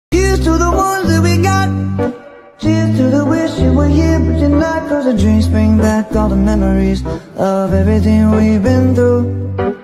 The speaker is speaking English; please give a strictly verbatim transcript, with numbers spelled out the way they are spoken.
Here's to the ones that we got. Cheers to the wish you were here but you're not. Cause the dreams bring back all the memories of everything we've been through.